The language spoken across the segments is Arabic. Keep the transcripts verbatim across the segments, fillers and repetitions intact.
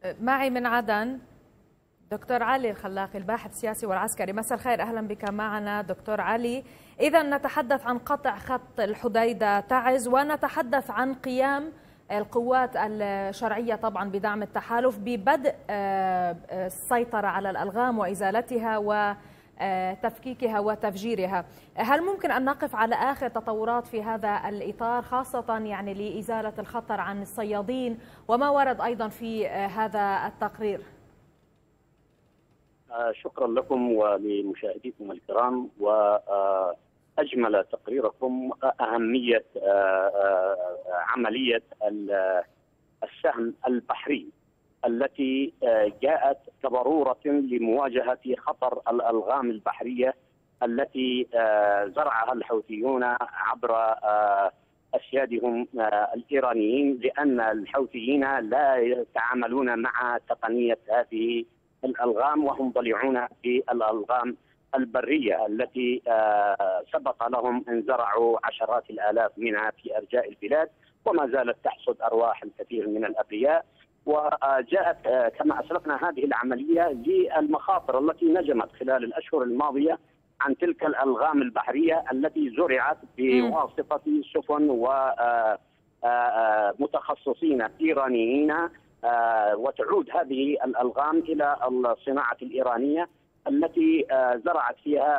معي من عدن دكتور علي الخلاقي الباحث السياسي والعسكري. مساء الخير، أهلا بك معنا دكتور علي. إذا نتحدث عن قطع خط الحديدة تعز، ونتحدث عن قيام القوات الشرعية طبعا بدعم التحالف ببدء السيطرة على الألغام وإزالتها وتفكيكها وتفجيرها. هل ممكن أن نقف على آخر تطورات في هذا الإطار، خاصة يعني لإزالة الخطر عن الصيادين وما ورد أيضا في هذا التقرير؟ شكرا لكم ولمشاهديكم الكرام. وأجمل تقريركم أهمية عملية السهم البحري التي جاءت كضرورة لمواجهة خطر الألغام البحرية التي زرعها الحوثيون عبر أسيادهم الإيرانيين، لأن الحوثيين لا يتعاملون مع تقنية هذه الألغام، وهم ضليعون في الألغام البرية التي سبق لهم أن زرعوا عشرات الآلاف منها في أرجاء البلاد، وما زالت تحصد أرواح الكثير من الأبرياء. وجاءت كما أسلفنا هذه العملية للمخاطر التي نجمت خلال الأشهر الماضية عن تلك الألغام البحرية التي زرعت بواسطة سفن ومتخصصين إيرانيين، وتعود هذه الألغام إلى الصناعة الإيرانية التي زرعت فيها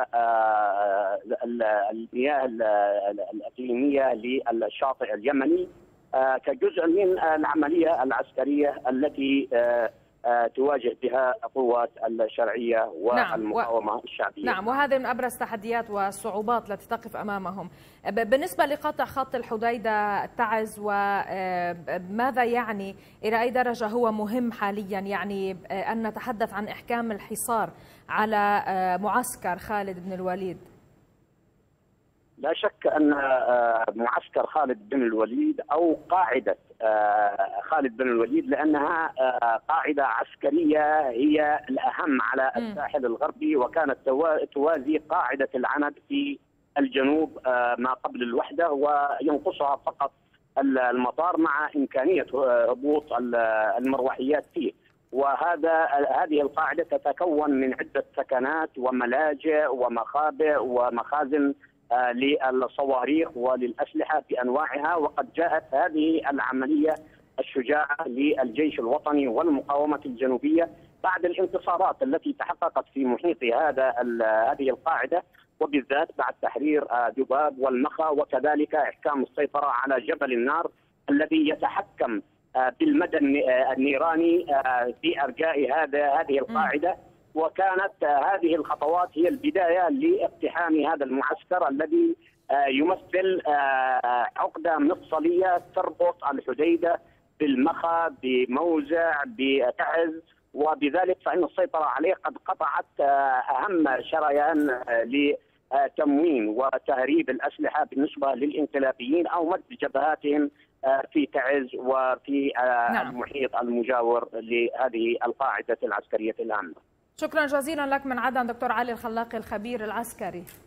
المياه الإقليمية للشاطئ اليمني كجزء من العملية العسكرية التي تواجه بها قوات الشرعية والمقاومة نعم. الشعبية. نعم، وهذه من أبرز التحديات والصعوبات التي تقف أمامهم. بالنسبة لقطع خط الحديدة تعز، وماذا يعني، إلى أي درجة هو مهم حاليا؟ يعني أن نتحدث عن إحكام الحصار على معسكر خالد بن الوليد. لا شك أن معسكر خالد بن الوليد أو قاعدة خالد بن الوليد، لأنها قاعدة عسكرية هي الأهم على الساحل الغربي، وكانت توازي قاعدة العند في الجنوب ما قبل الوحدة، وينقصها فقط المطار مع إمكانية هبوط المروحيات فيه. وهذا هذه القاعدة تتكون من عدة سكنات وملاجئ ومخابئ ومخازن للصواريخ وللأسلحة بأنواعها. وقد جاءت هذه العملية الشجاعة للجيش الوطني والمقاومة الجنوبية بعد الانتصارات التي تحققت في محيط هذا هذه القاعدة، وبالذات بعد تحرير ذباب والمخا، وكذلك إحكام السيطرة على جبل النار الذي يتحكم بالمدى النيراني في أرجاء هذا هذه القاعدة. وكانت هذه الخطوات هي البداية لاقتحام هذا المعسكر الذي يمثل عقدة مفصلية تربط الحديدة بالمخا بموزع بتعز، وبذلك فإن السيطرة عليه قد قطعت أهم شريان لتموين وتهريب الأسلحة بالنسبة للانقلابيين أو مد جبهاتهم في تعز وفي نعم. المحيط المجاور لهذه القاعدة العسكرية الهامة. شكرا جزيلا لك من عدن دكتور علي الخلاقي الخبير العسكري.